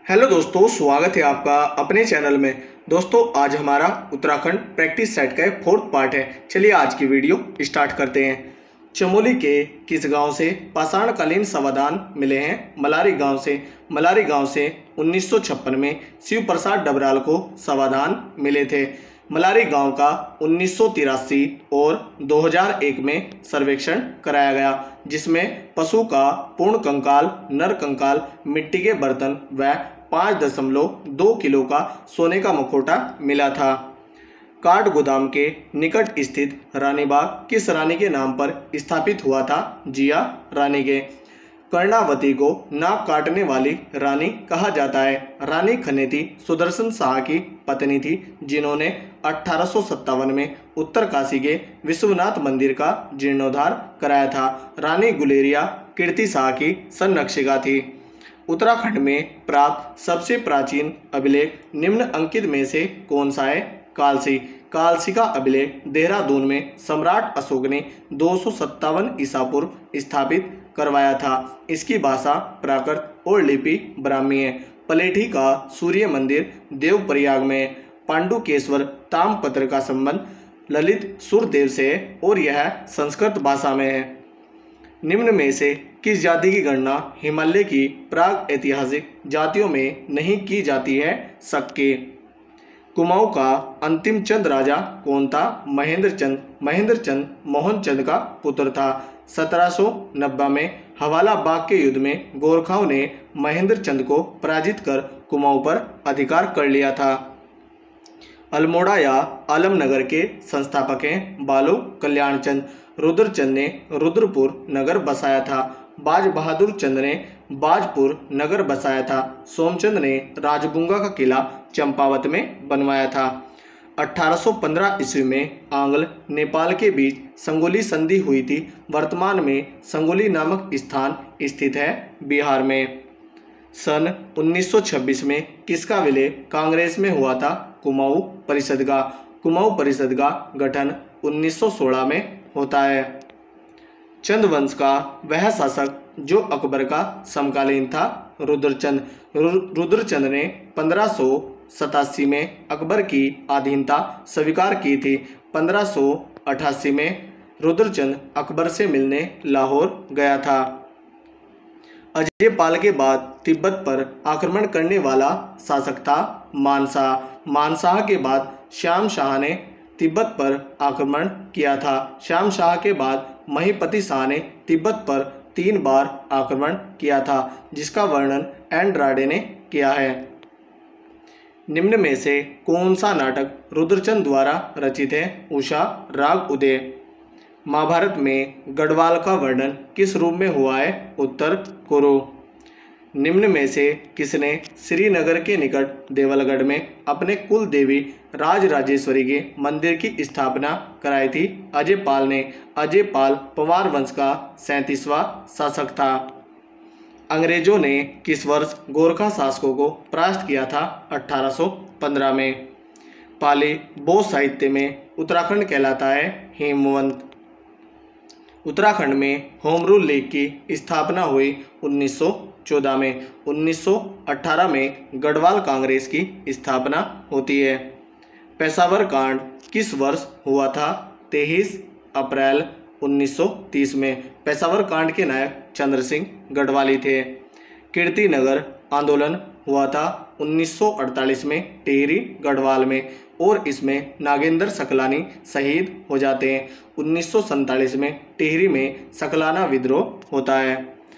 Hello दोस्तों, स्वागत है आपका अपने चैनल में। दोस्तों, आज हमारा उत्तराखंड प्रैक्टिस सेट का फोर्थ पार्ट है। चलिए आज की वीडियो स्टार्ट करते हैं। चमोली के किस गांव से पाषाणकालीन शवाधान मिले हैं? मलारी गांव से। मलारी गांव से 1956 में शिव प्रसाद डबराल को शवाधान मिले थे। मलारी गांव का 1983 और 2001 में सर्वेक्षण कराया गया, जिसमें पशु का पूर्ण कंकाल, नर कंकाल, मिट्टी के बर्तन व 5.2 किलो का सोने का मुखौटा मिला था। काठ गोदाम के निकट स्थित रानी बाग किस रानी के नाम पर स्थापित हुआ था? जिया रानी के। कर्णावती को नाक काटने वाली रानी कहा जाता है। रानी खनेती सुदर्शन शाह की पत्नी थी, जिन्होंने 1857 में उत्तरकाशी के विश्वनाथ मंदिर का जीर्णोद्धार कराया था। रानी गुलेरिया कीर्ति शाह की संरक्षिका थी। उत्तराखंड में प्राप्त सबसे प्राचीन अभिलेख निम्न अंकित में से कौन सा है? कालसी। कालसी का अभिलेख देहरादून में सम्राट अशोक ने 257 ईसा पूर्व स्थापित करवाया था। इसकी भाषा प्राकृत और लिपि ब्राह्मी है। पलेठी का सूर्य मंदिर देवप्रयाग में। पांडुकेश्वर ताम्रपत्र का संबंध ललित सुरदेव से है और यह संस्कृत भाषा में है। निम्न में से किस जाति की गणना हिमालय की प्राग ऐतिहासिक जातियों में नहीं की जाती है? शक्के। कुमाऊं का अंतिम चंद राजा कौन था? महेंद्र चंद। महेंद्र चंद मोहन चंद का पुत्र था। 1790 में हवाला बाग के युद्ध में गोरखाओं ने महेंद्र चंद को पराजित कर कुमाऊं पर अधिकार कर लिया था। अल्मोड़ा या आलमनगर के संस्थापक हैं बालो कल्याण चंद। रुद्रचंद ने रुद्रपुर नगर बसाया था। बाज बहादुर चंद ने बाजपुर नगर बसाया था। सोमचंद ने राजगुंगा का किला चंपावत में बनवाया था। 1815 ईस्वी में आंग्ल नेपाल के बीच संगोली संधि हुई थी। वर्तमान में संगोली नामक स्थान स्थित है बिहार में। सन 1926 में किसका विलय कांग्रेस में हुआ था? कुमाऊं परिषद का। कुमाऊं परिषद का गठन 1916 में होता है। चंद वंश का वह शासक जो अकबर का समकालीन था? रुद्रचंद। रुद्रचंद ने 1587 में अकबर की अधीनता स्वीकार की थी। 1588 में रुद्रचंद अकबर से मिलने लाहौर गया था। अजयपाल के बाद तिब्बत पर आक्रमण करने वाला शासक था मानशाह। मानशाह के बाद श्याम शाह ने तिब्बत पर आक्रमण किया था। श्याम शाह के बाद महीपति शाह ने तिब्बत पर 3 बार आक्रमण किया था, जिसका वर्णन एंड्राडे ने किया है। निम्न में से कौन सा नाटक रुद्रचंद द्वारा रचित है? उषा राग उदय। महाभारत में गढ़वाल का वर्णन किस रूप में हुआ है? उत्तर कुरु। निम्न में से किसने श्रीनगर के निकट देवलगढ़ में अपने कुल देवी राजराजेश्वरी के मंदिर की स्थापना कराई थी? अजयपाल ने। अजयपाल पवार वंश का 37वां शासक था। अंग्रेजों ने किस वर्ष गोरखा शासकों को परास्त किया था? 1815 में। पाली बौद्ध साहित्य में उत्तराखंड कहलाता है हेमवंत। उत्तराखंड में होम रूल लीग की स्थापना हुई 1914 में। 1918 में गढ़वाल कांग्रेस की स्थापना होती है। पेशावर कांड किस वर्ष हुआ था? 23 अप्रैल 1930 में। पेशावर कांड के नायक चंद्र सिंह गढ़वाली थे। कीर्ति नगर आंदोलन हुआ था 1948 में टिहरी गढ़वाल में, और इसमें नागेंद्र सकलानी शहीद हो जाते हैं। 1947 में टिहरी में सकलाना विद्रोह होता है।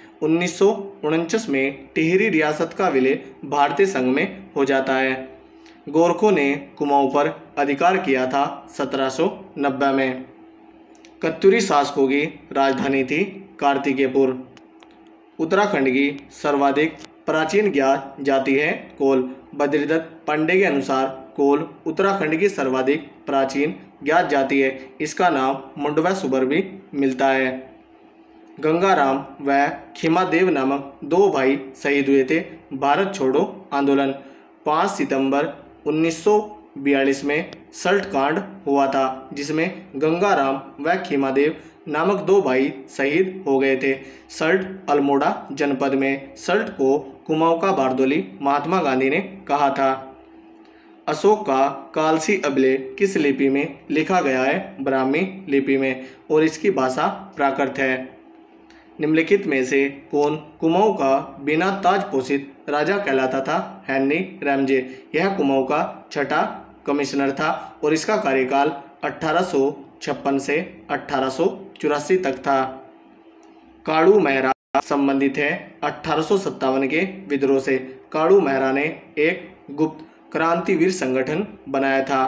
1949 में टिहरी रियासत का विलय भारतीय संघ में हो जाता है। गोरखों ने कुमाऊं पर अधिकार किया था 1790 में। कत्यूरी शासकों की राजधानी थी कार्तिकेयपुर। उत्तराखंड की सर्वाधिक प्राचीन ज्ञात जाति है कोल। बद्रीदत्त पांडे के अनुसार कोल उत्तराखंड की सर्वाधिक प्राचीन ज्ञात जाति है। इसका नाम मुंडवा सुबर भी मिलता है। गंगाराम व खीमादेव नामक 2 भाई शहीद हुए थे भारत छोड़ो आंदोलन। 5 सितंबर 1942 में सल्ट कांड हुआ था, जिसमें गंगाराम व खीमादेव नामक 2 भाई शहीद हो गए थे। सल्ट अल्मोड़ा जनपद में। सल्ट को कुमाऊं का बारदोली महात्मा गांधी ने कहा था। अशोक का कालसी अभिलेख किस लिपि में लिखा गया है? ब्राह्मी लिपि में, और इसकी भाषा प्राकृत है। निम्नलिखित में से कौन कुमाऊं का बिना ताज पोषित राजा कहलाता था? Henry Ramsay. यह कुमाऊं का छठा कमिश्नर था और इसका कार्यकाल 1856 से 1884 तक था। काड़ू महरा संबंधित है 1857 के विद्रोह से। काड़ू महरा ने एक गुप्त क्रांतिवीर संगठन बनाया था।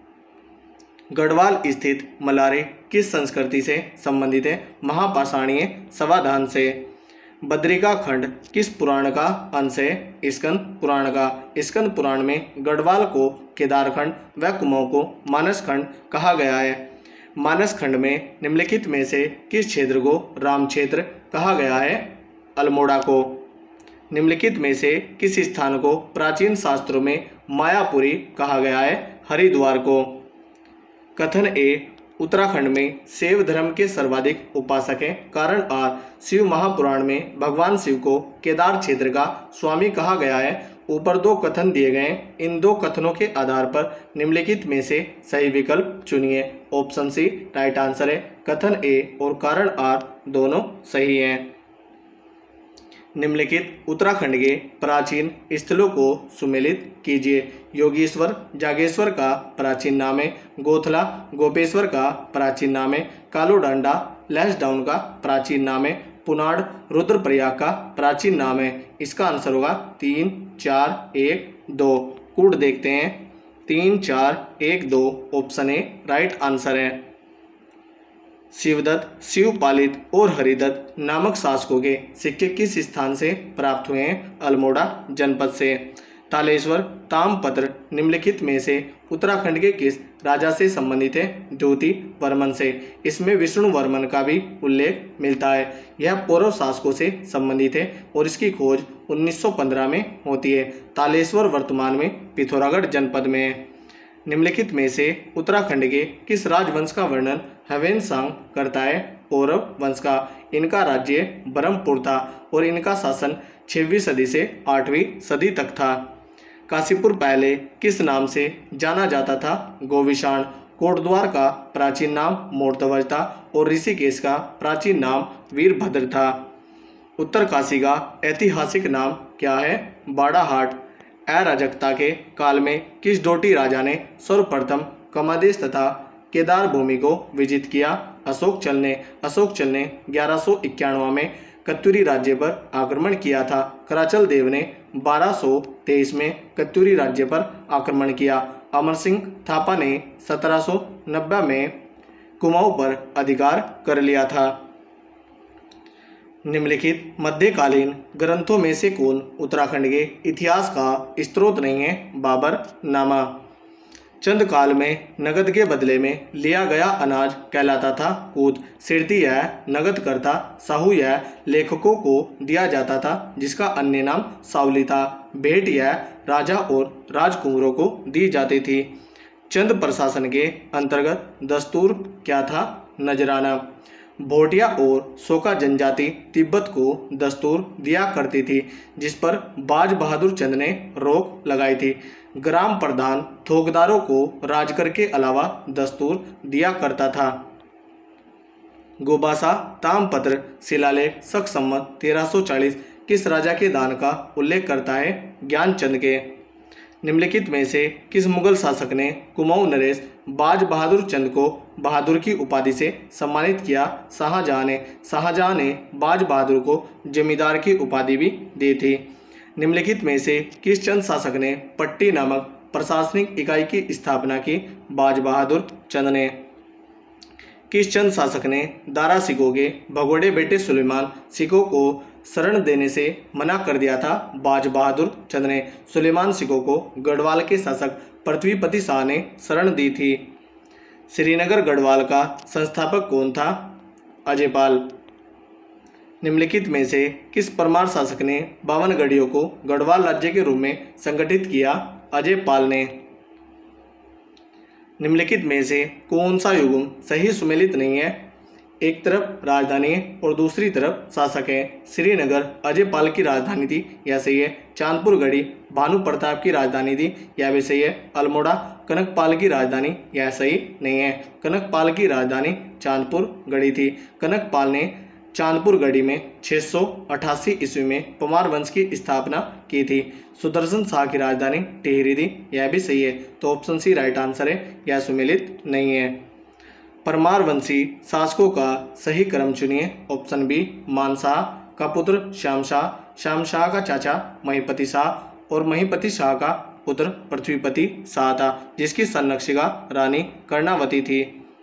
गढ़वाल स्थित मलारे किस संस्कृति से संबंधित है? महापाषाणीय समाधान से। बद्रिका खंड किस पुराण का अंश है? स्कंद पुराण का। स्कंद पुराण में गढ़वाल को केदारखंड व कुमाऊं को मानस खंड कहा गया है। मानस खंड में निम्नलिखित में से किस क्षेत्र को राम क्षेत्र कहा गया है? अल्मोड़ा को। निम्नलिखित में से किस स्थान को प्राचीन शास्त्रों में मायापुरी कहा गया है? हरिद्वार को। कथन ए उत्तराखंड में शैव धर्म के सर्वाधिक उपासक हैं। कारण आर शिव महापुराण में भगवान शिव को केदार क्षेत्र का स्वामी कहा गया है। ऊपर 2 कथन दिए गए। इन 2 कथनों के आधार पर निम्नलिखित में से सही विकल्प चुनिए। ऑप्शन सी राइट आंसर है। कथन ए और कारण आर दोनों सही हैं। निम्नलिखित उत्तराखंड के प्राचीन स्थलों को सुमेलित कीजिए। योगेश्वर जागेश्वर का प्राचीन नाम है। गोथला गोपेश्वर का प्राचीन नाम है। कालोडांडा लैंसडाउन का प्राचीन नाम है। पुनाड़ रुद्रप्रयाग का प्राचीन नाम है। इसका आंसर होगा 3 4 1 2। कूट देखते हैं। 3 4 1 2 ऑप्शन ए राइट आंसर है। शिवदत्त शिवपालित और हरिदत्त नामक शासकों के सिक्के किस स्थान से प्राप्त हुए हैं? अल्मोड़ा जनपद से। तालेश्वर ताम्रपत्र निम्नलिखित में से उत्तराखंड के किस राजा से संबंधित है? ज्योति वर्मन से। इसमें विष्णु वर्मन का भी उल्लेख मिलता है। यह पौरव शासकों से संबंधित है और इसकी खोज 1915 में होती है। तालेश्वर वर्तमान में पिथौरागढ़ जनपद में है। निम्नलिखित में से उत्तराखंड के किस राजवंश का वर्णन ह्वेन-सांग करता है? पौरव वंश का। इनका राज्य ब्रह्मपुर था और इनका शासन 6वीं सदी से 8वीं सदी तक था। काशीपुर पहले किस नाम से जाना जाता था? गोविशाण। कोटद्वार का प्राचीन नाम मोर्तवज था और ऋषिकेश का प्राचीन नाम वीरभद्र था। उत्तर काशी का ऐतिहासिक नाम क्या है? बाड़ाहाट। अराजकता के काल में किस डोटी राजा ने सर्वप्रथम कमादेश तथा केदार भूमि को विजित किया? अशोक चल ने। अशोक चल ने 1191 में कत्यूरी राज्य पर आक्रमण किया था। कराचल देव ने 1223 में कत्यूरी राज्य पर आक्रमण किया। अमर सिंह थापा ने 1790 में कुमाऊं पर अधिकार कर लिया था। निम्नलिखित मध्यकालीन ग्रंथों में से कौन उत्तराखंड के इतिहास का स्रोत नहीं है? बाबर नामा। चंद काल में नगद के बदले में लिया गया अनाज कहलाता था कूद। सिरती या नगद करता साहू या लेखकों को दिया जाता था जिसका अन्य नाम सावली था। भेंट या राजा और राजकुंवरों को दी जाती थी। चंद प्रशासन के अंतर्गत दस्तूर क्या था? नजराना। भोटिया और सोका जनजाति तिब्बत को दस्तूर दिया करती थी जिस पर बाज बहादुर चंद ने रोक लगाई थी। ग्राम प्रधान थोकदारों को राजकर के अलावा दस्तूर दिया करता था। गोबासा ताम्रपत्र शिलालेख शक संवत 1340 किस राजा के दान का उल्लेख करता है? ज्ञानचंद के। निम्नलिखित में से किस मुगल शासक ने कुमाऊं नरेश बाज बहादुर चंद को बहादुर की उपाधि से सम्मानित किया? शाहजहां ने। शाहजहां ने बाज बहादुर को जमींदार की उपाधि भी दी थी। निम्नलिखित में से किस चंद शासक ने पट्टी नामक प्रशासनिक इकाई की स्थापना की? बाज बहादुर चंद ने। किस चंद शासक ने दारा सिकों के भगोड़े बेटे सुलेमान सिकों को शरण देने से मना कर दिया था? बाज बहादुर चंद ने। सुलेमान सिकों को गढ़वाल के शासक पृथ्वीपति शाह ने शरण दी थी। श्रीनगर गढ़वाल का संस्थापक कौन था? अजयपाल। निम्नलिखित में से किस परमार शासक ने 52 गढ़ियों को गढ़वाल राज्य के रूप में संगठित किया? अजयपाल ने। निम्नलिखित में से कौन सा युग्म सही सुमेलित नहीं है? एक तरफ राजधानी है और दूसरी तरफ शासक है। श्रीनगर अजयपाल की राजधानी थी, यह सही है। चांदपुर गढ़ी भानु प्रताप की राजधानी थी, यह भी सही है। अल्मोड़ा कनकपाल की राजधानी, यह सही नहीं है। कनकपाल की राजधानी चांदपुर गढ़ी थी। कनकपाल ने चांदपुर गढ़ी में 688 ईस्वी में परमार वंश की स्थापना की थी। सुदर्शन शाह की राजधानी टिहरी थी, यह भी सही है। तो ऑप्शन सी राइट आंसर है, यह सुमेलित नहीं है। परमार वंशी शासकों का सही क्रम चुनिए। ऑप्शन बी मानशाह का पुत्र श्याम शाह का चाचा महीपति शाह और महीपति शाह का पुत्र पृथ्वीपति शाह था, जिसकी संरक्षिका रानी कर्णावती थी।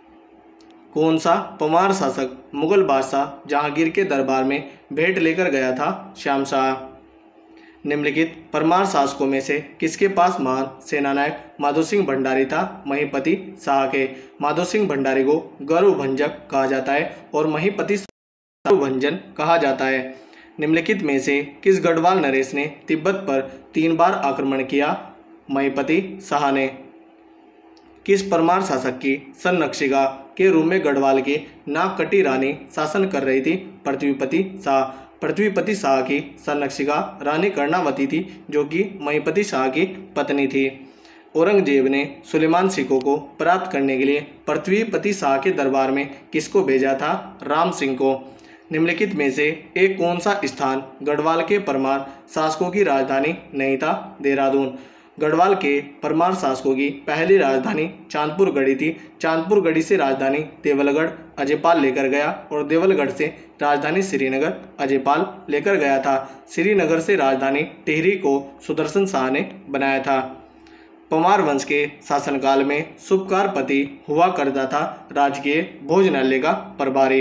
कौन सा परमार शासक मुगल बादशाह जहांगीर के दरबार में भेंट लेकर गया था? श्याम शाह। निम्नलिखित परमार शासकों में से किसके पास महान सेनानायक माधो सिंह भंडारी था? महीपति शाह के। माधो सिंह भंडारी को गौरवभंजक कहा जाता है और महीपति गौरवभंजन कहा जाता है। निम्नलिखित में से किस गढ़वाल नरेश ने तिब्बत पर 3 बार आक्रमण किया? महीपति शाह ने। किस परमार शासक की संरक्षिका के रूप में गढ़वाल की नागकटी रानी शासन कर रही थी? पृथ्वीपति शाह। पृथ्वीपति शाह की संरक्षिका रानी कर्णावती थी, जो कि महीपति शाह की पत्नी थी। औरंगजेब ने सुलेमान सिखों को प्राप्त करने के लिए पृथ्वीपति शाह के दरबार में किसको भेजा था? राम सिंह को। निम्नलिखित में से एक कौन सा स्थान गढ़वाल के परमार शासकों की राजधानी नहीं था? देहरादून। गढ़वाल के परमार शासकों की पहली राजधानी चांदपुर गढ़ी थी। चांदपुर गढ़ी से राजधानी देवलगढ़ अजयपाल लेकर गया और देवलगढ़ से राजधानी श्रीनगर अजयपाल लेकर गया था। श्रीनगर से राजधानी टिहरी को सुदर्शन शाह ने बनाया था। परमार वंश के शासनकाल में शुभकारपति हुआ करता था राजकीय भोजनालय का प्रभारी।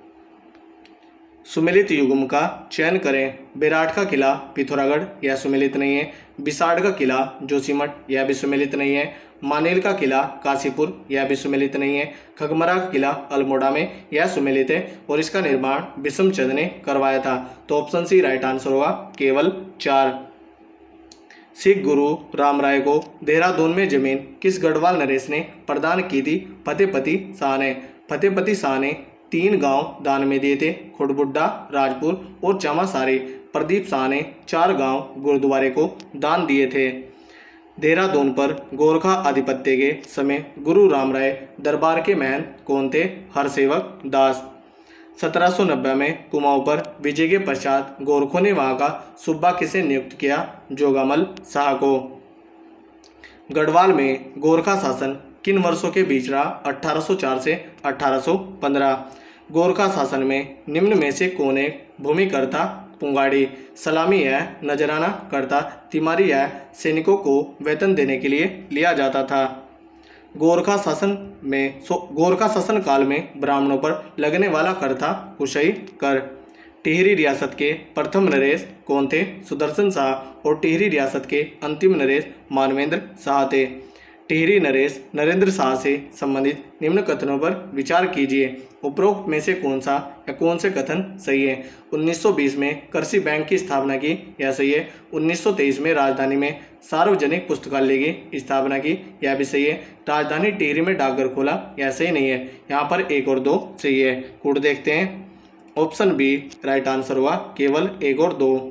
सुमेलित युग्म का चयन करें। बेराट का किला पिथौरागढ़, यह सुमेलित नहीं है। बिसाड़ का किला जोशीमठ, यह भी सुमेलित नहीं है। मानेल का किला काशीपुर, यह भी सुमेलित नहीं है। खगमरा का किला अल्मोड़ा में, यह सुमेलित है और इसका निर्माण विषमचंद ने करवाया था। तो ऑप्शन सी राइट आंसर होगा, केवल 4। सिख गुरु राम राय को देहरादून में जमीन किस गढ़वाल नरेश ने प्रदान की थी? फतेहपति शाह ने। फतेहपति शाह ने 3 गांव दान में दिए थे, खुड़बुड्डा, राजपुर और चामासारी। प्रदीप शाह ने 4 गांव गुरुद्वारे को दान दिए थे। देहरादून पर गोरखा आधिपत्य के समय गुरु राम राय दरबार के महंत कौन थे? हरसेवक दास। 1790 में कुमाऊं पर विजय के पश्चात गोरखों ने वहां का सूबा किसे नियुक्त किया? जोगामल शाह को। गढ़वाल में गोरखा शासन किन वर्षों के बीच रहा? 1804 से 1815। गोरखा शासन में निम्न में से कौन एक भूमिकर्ता? पुंगाड़ी। सलामी या नजराना करता तिमारी या सैनिकों को वेतन देने के लिए लिया जाता था। गोरखा शासन काल में ब्राह्मणों पर लगने वाला कर था कुशई कर। टिहरी रियासत के प्रथम नरेश कौन थे? सुदर्शन शाह। और टिहरी रियासत के अंतिम नरेश मानवेंद्र शाह थे। टिहरी नरेश नरेंद्र शाह से संबंधित निम्न कथनों पर विचार कीजिए। उपरोक्त में से कौन सा या कौन से कथन सही है? 1920 में कृषि बैंक की स्थापना की, यह सही है। 1923 में राजधानी में सार्वजनिक पुस्तकालय की स्थापना की, यह भी सही है। राजधानी टिहरी में डाकघर खोला, यह सही नहीं है। यहाँ पर 1 और 2 सही है। कूट देखते हैं। ऑप्शन बी राइट आंसर हुआ, केवल 1 और 2।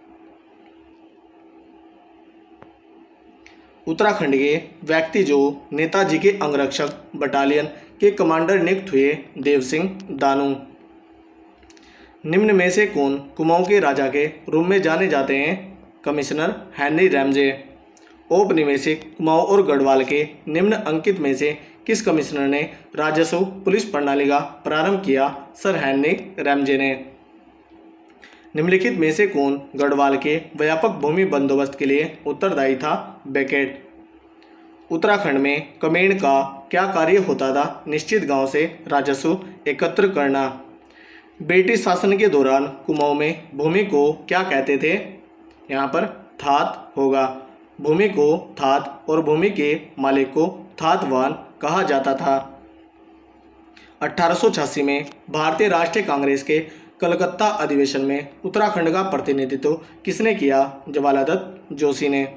उत्तराखंड के व्यक्ति जो नेताजी के अंगरक्षक बटालियन के कमांडर नियुक्त हुए? देव सिंह दानू। निम्न में से कौन कुमाऊं के राजा के रूप में जाने जाते हैं? Commissioner Henry Ramsay. औपनिवेशिक कुमाऊं और गढ़वाल के निम्न अंकित में से किस कमिश्नर ने राजस्व पुलिस प्रणाली का प्रारंभ किया? सर हेनरी रैमजे ने। निम्नलिखित में से कौन गढ़वाल के व्यापक भूमि बंदोबस्त के लिए उत्तरदायी था? बेकेट। उत्तराखंड में कमेण का क्या कार्य होता था? निश्चित गांव से राजस्व एकत्र करना। ब्रिटिश शासन के दौरान कुमाऊं में भूमि को क्या कहते थे? यहाँ पर थात होगा। भूमि को थात और भूमि के मालिक को थातवान कहा जाता था। 1886 में भारतीय राष्ट्रीय कांग्रेस के कलकत्ता अधिवेशन में उत्तराखंड का प्रतिनिधित्व किसने किया? जवालादत्त जोशी ने।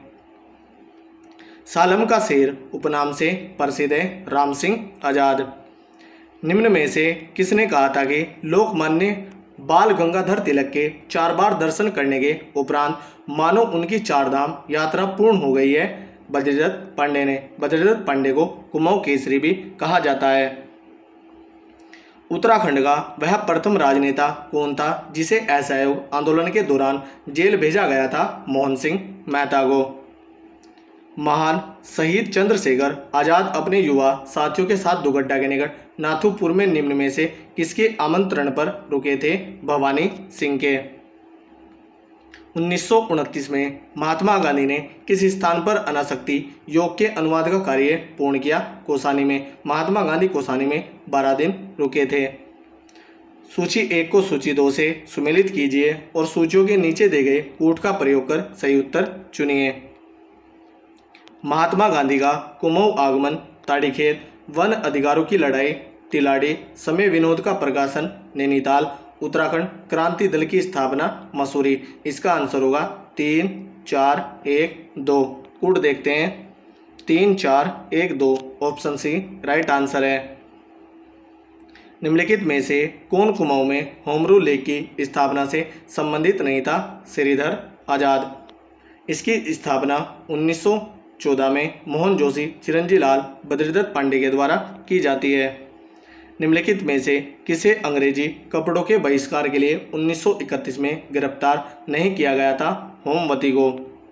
सालम का शेर उपनाम से प्रसिद्ध है? राम सिंह आजाद। निम्न में से किसने कहा था कि लोकमान्य बाल गंगाधर तिलक के 4 बार दर्शन करने के उपरांत मानो उनकी 4 धाम यात्रा पूर्ण हो गई है? बद्रीदत्त पांडे ने। बद्रीदत्त पांडे को कुमाऊं केसरी भी कहा जाता है। उत्तराखंड का वह प्रथम राजनेता कौन था जिसे असहयोग आंदोलन के दौरान जेल भेजा गया था? मोहन सिंह मेहता को। महान शहीद चंद्रशेखर आजाद अपने युवा साथियों के साथ दुगड्डा के निकट नाथुपुर में निम्न में से किसके आमंत्रण पर रुके थे? भवानी सिंह के। 1929 में महात्मा गांधी ने किस स्थान पर अनासक्ति योग के अनुवाद का कार्य पूर्ण किया? कौसानी में। महात्मा गांधी कौसानी में 12 दिन रुके थे। सूची 1 को सूची 2 से सुमेलित कीजिए और सूचियों के नीचे दे गए कूट का प्रयोग कर सही उत्तर चुनिए। महात्मा गांधी का कुमाऊं आगमन, ताड़ीखेत, वन अधिकारों की लड़ाई, तिलाड़ी, समय विनोद का प्रकाशन, नैनीताल, उत्तराखंड क्रांति दल की स्थापना, मसूरी। इसका आंसर होगा 3, 4, 1, 2। कूट देखते हैं 3, 4, 1, 2। ऑप्शन सी राइट आंसर है। निम्नलिखित में से कौन कुमाऊं में होम रूल लीग की स्थापना से संबंधित नहीं था? श्रीधर आजाद। इसकी स्थापना 1914 में मोहन जोशी, चिरंजी लाल, बद्रीदत्त पांडे के द्वारा की जाती है। निम्नलिखित में से किसे अंग्रेजी कपड़ों के बहिष्कार के लिए 1931 में गिरफ्तार नहीं किया गया था? होमवती को।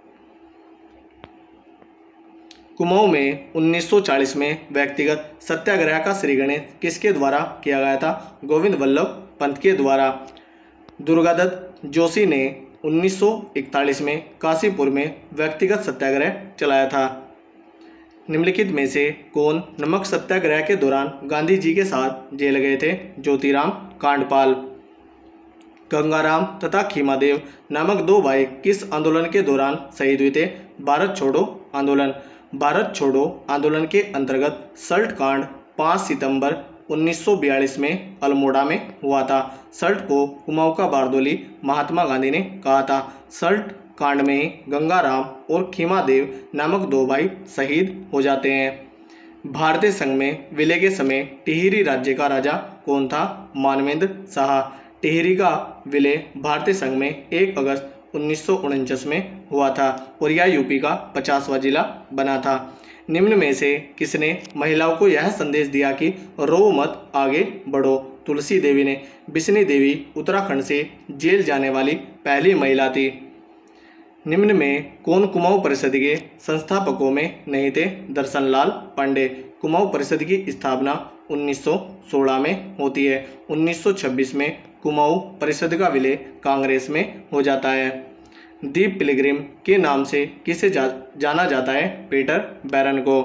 कुमाऊं में 1940 में व्यक्तिगत सत्याग्रह का श्रीगणेश किसके द्वारा किया गया था? गोविंद वल्लभ पंत के द्वारा। दुर्गादत्त जोशी ने 1941 में काशीपुर में व्यक्तिगत सत्याग्रह चलाया था। निम्नलिखित में से कौन नमक सत्याग्रह के दौरान गांधी जी के साथ जेल गए थे? ज्योतिराम कांडपाल। गंगाराम तथा खीमादेव नामक 2 भाई किस आंदोलन के दौरान शहीद हुए थे? भारत छोड़ो आंदोलन। भारत छोड़ो आंदोलन के अंतर्गत सल्ट कांड 5 सितंबर 1942 में अल्मोड़ा में हुआ था। सल्ट को कुमाऊं का बारदोली महात्मा गांधी ने कहा था। सल्ट कांड में ही गंगाराम और खीमादेव नामक 2 भाई शहीद हो जाते हैं। भारतीय संघ में विलय के समय टिहरी राज्य का राजा कौन था? मानवेंद्र शाह। टिहरी का विलय भारतीय संघ में 1 अगस्त 1949 में हुआ था और यह यूपी का 50वां जिला बना था। निम्न में से किसने महिलाओं को यह संदेश दिया कि रो मत, आगे बढ़ो? तुलसी देवी ने। बिश्नी देवी उत्तराखंड से जेल जाने वाली पहली महिला थी। निम्न में कौन कुमाऊं परिषद के संस्थापकों में नहीं थे? दर्शन लाल पांडे। कुमाऊं परिषद की स्थापना 1916 में होती है। 1926 में कुमाऊं परिषद का विलय कांग्रेस में हो जाता है। दीप पिलग्रिम के नाम से किसे जाना जाता है? पीटर बैरन को।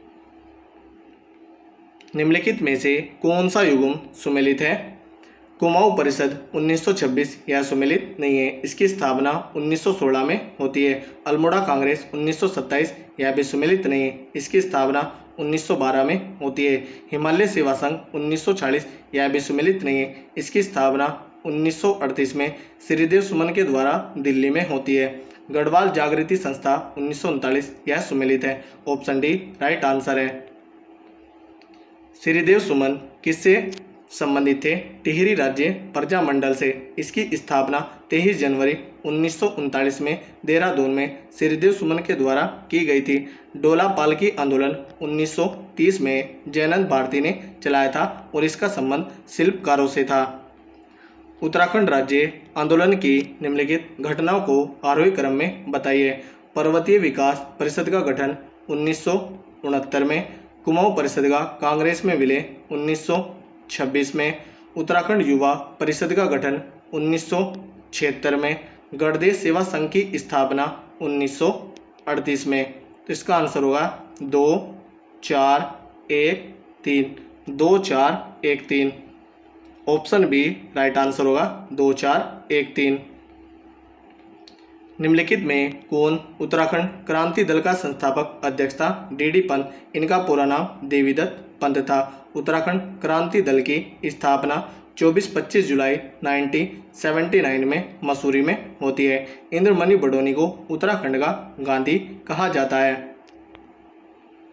निम्नलिखित में से कौन सा युग्म सुमेलित है? कुमाऊं परिषद 1926 यह सुमेलित नहीं है। इसकी स्थापना 1916 में होती है। अल्मोड़ा कांग्रेस 1927 यह भी सुमेलित नहीं है। इसकी स्थापना 1912 में होती है। हिमालय सेवा संघ 1940 यह भी सुमेलित नहीं है। इसकी स्थापना 1938 में श्रीदेव सुमन के द्वारा दिल्ली में होती है। गढ़वाल जागृति संस्था 1939 यह सुमेलित है। ऑप्शन डी राइट आंसर है। श्रीदेव सुमन किससे संबंधित थे? टिहरी राज्य प्रजा मंडल से। इसकी स्थापना 23 जनवरी 1939 में देहरादून में श्रीदेव सुमन के द्वारा की गई थी। डोला पालकी आंदोलन 1930 में जयनंद भारती ने चलाया था और इसका संबंध शिल्पकारों से था। उत्तराखंड राज्य आंदोलन की निम्नलिखित घटनाओं को आरोही क्रम में बताइए। पर्वतीय विकास परिषद का गठन 1969 में। कुमाऊं परिषद का कांग्रेस में विलय 1926 में। उत्तराखंड युवा परिषद का गठन 1976 में। गणदेश सेवा संघ की स्थापना 1938 में। तो इसका आंसर होगा 2, 4, 1, 3। 2, 4, 1, 3। ऑप्शन बी राइट आंसर होगा 2, 4, 1, 3। निम्नलिखित में कौन उत्तराखंड क्रांति दल का संस्थापक अध्यक्ष था? डी पंत। इनका पूरा नाम देवीदत्त पंत था। उत्तराखंड क्रांति दल की स्थापना 24-25 जुलाई 1979 में मसूरी में होती है। इंद्रमणि बडोनी को उत्तराखंड का गांधी कहा जाता है।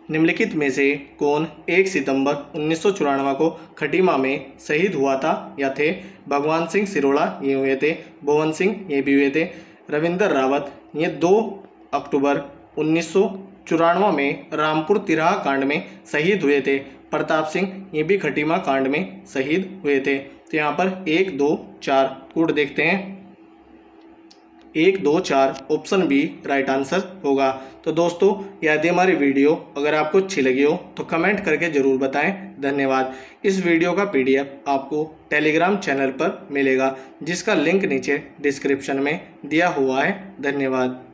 निम्नलिखित में से कौन 1 सितंबर 1994 को खटीमा में शहीद हुआ था या थे? भगवान सिंह सिरोड़ा ये हुए थे, भुवन सिंह ये भी हुए थे, रविंदर रावत ये 2 अक्टूबर 1994 में रामपुर तिराहा कांड में शहीद हुए थे, प्रताप सिंह ये भी खटीमा कांड में शहीद हुए थे। तो यहाँ पर 1, 2, 4 कोड देखते हैं, 1, 2, 4 ऑप्शन बी राइट आंसर होगा। तो दोस्तों यदि हमारी वीडियो अगर आपको अच्छी लगी हो तो कमेंट करके ज़रूर बताएं। धन्यवाद। इस वीडियो का PDF आपको टेलीग्राम चैनल पर मिलेगा जिसका लिंक नीचे डिस्क्रिप्शन में दिया हुआ है। धन्यवाद।